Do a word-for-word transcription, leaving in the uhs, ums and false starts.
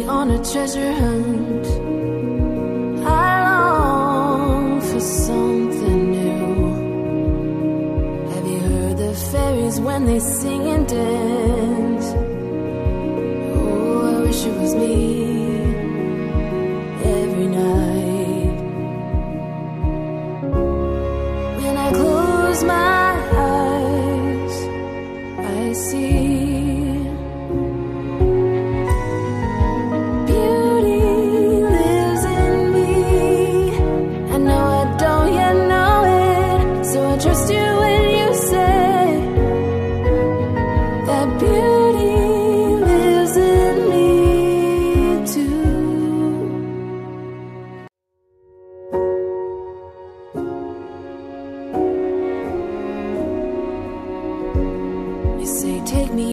on a treasure hunt. I long for something new. Have you heard the fairies when they sing and dance? Oh, I wish it was me every night. When I close my eyes, I see trust you when you say that beauty lives in me too. You say take me